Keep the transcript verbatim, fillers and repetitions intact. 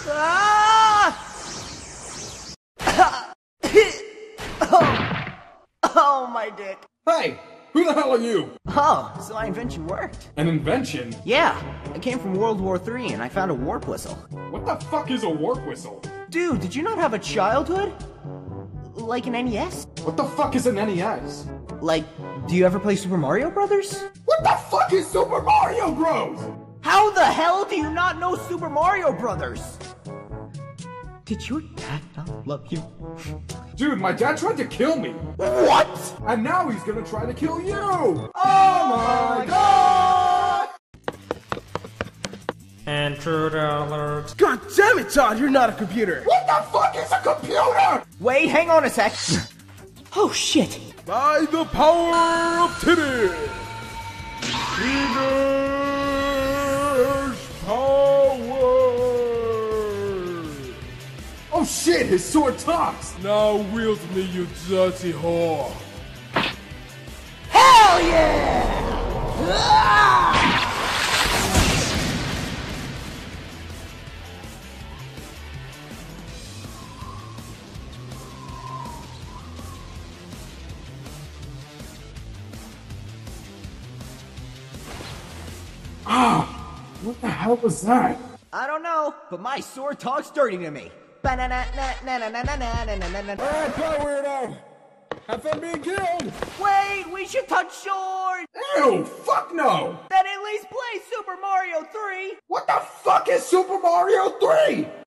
Ah! oh. oh, my dick. Hey, who the hell are you? Oh, so my invention worked. An invention? Yeah, I came from World War Three and I found a warp whistle. What the fuck is a warp whistle? Dude, did you not have a childhood? Like an N E S? What the fuck is an N E S? Like, do you ever play Super Mario Brothers? What the fuck is Super Mario Bros? How the hell do you not know Super Mario Brothers? Did your dad not love you? Dude, my dad tried to kill me. What? And now he's gonna try to kill you! Oh my god! Intruder alert. God damn it, Todd, you're not a computer! What the fuck is a computer? Wait, hang on a sec. Oh shit. By the power of titties! Teenage power! Oh shit, his sword talks! Now wield me, you dirty whore! Hell yeah! Ah! Ah! What the hell was that? I don't know, but my sword talks dirty to me. Alright, bye, weirdo! Have fun being killed! Wait, we should touch sword! Ew, fuck no! Then at least play Super Mario three! What the fuck is Super Mario three?